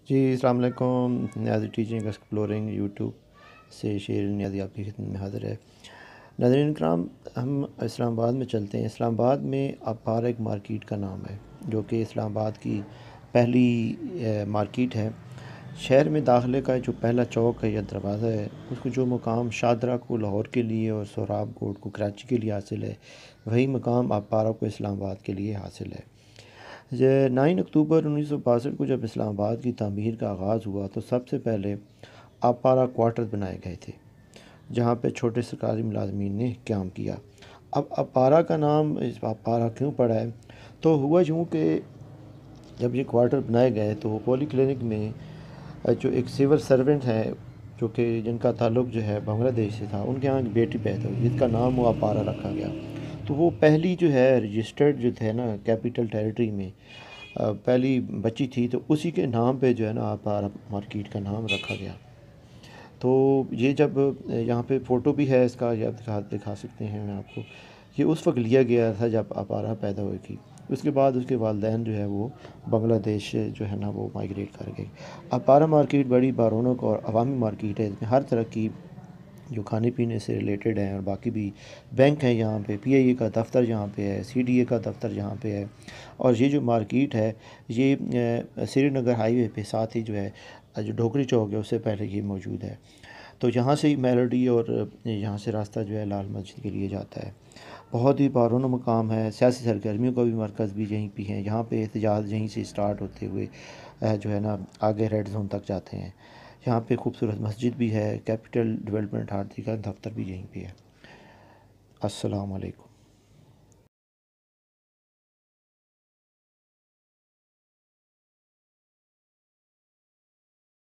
جی السلام علیکم، نیازی teaching exploring YouTube سے شیر نیازی آپ کی خدمت میں حاضر ہے۔ ناظرین کرام، ہم اسلام آباد میں چلتے ہیں۔ اسلام آباد میں اپارا ایک مارکیٹ کا نام ہے جو کہ اسلام آباد کی پہلی مارکیٹ ہے۔ شہر میں داخلے کا جو پہلا چوک ہے یا دروازہ ہے، اس کو جو مقام شاہدرہ کو لاہور کے لیے اور سہراب کوٹ کو کراچی کے لیے حاصل ہے، وہی مقام اپارا کو اسلام آباد کے لیے حاصل ہے۔ 9 اکتوبر 1962 کو جب اسلام آباد کی تعمیر کا آغاز ہوا تو سب سے پہلے اپارا کوارٹرز بنائے گئے تھے، جہاں پہ چھوٹے سرکاری ملازمین نے قیام کیا۔ اب اپارا کا نام اس اپارا کیوں پڑا ہے؟ تو ہوا یوں کہ جب یہ کوارٹر بنائے گئے تو پولی کلینک میں جو ایک سول سرونٹ ہے جو کہ جن کا تعلق جو ہے بنگلہ دیش سے تھا، ان کے یہاں ایک بیٹی پیدا ہوئی جس کا نام وہ اپارا رکھا گیا۔ تو وہ پہلی جو ہے رجسٹرڈ جو تھے نا کیپٹل ٹیریٹری میں پہلی بچی تھی، تو اسی کے نام پہ جو ہے نا اپارا مارکیٹ کا نام رکھا گیا۔ تو یہ جب یہاں پہ فوٹو بھی ہے اس کا، یا دکھا سکتے ہیں میں آپ کو، یہ اس وقت لیا گیا تھا جب اپارا پیدا ہوئی تھی۔ اس کے بعد اس کے والدین جو ہے وہ بنگلہ دیش جو ہے نا وہ مائیگریٹ کر گئے۔ اپارا مارکیٹ بڑی بارونق اور عوامی مارکیٹ ہے، اس میں ہر طرح کی جو کھانے پینے سے ریلیٹڈ ہیں، اور باقی بھی بینک ہیں یہاں پہ، پی آئی اے کا دفتر یہاں پہ ہے، سی ڈی اے کا دفتر یہاں پہ ہے۔ اور یہ جو مارکیٹ ہے یہ سری نگر ہائی وے پہ ساتھ ہی جو ہے جو ڈھوکری چوک ہے اس سے پہلے یہ موجود ہے۔ تو یہاں سے ہی میلوڈی اور یہاں سے راستہ جو ہے لال مسجد کے لیے جاتا ہے۔ بہت ہی بارونق مقام ہے، سیاسی سرگرمیوں کا بھی مرکز بھی یہیں پہ ہے۔ یہاں پہ احتجاج یہیں سے اسٹارٹ ہوتے ہوئے جو ہے نا آگے ریڈ زون تک جاتے ہیں۔ یہاں پہ خوبصورت مسجد بھی ہے، کیپٹل ڈیولپمنٹ اتھارٹی کا دفتر بھی یہیں پہ ہے۔ السلام علیکم۔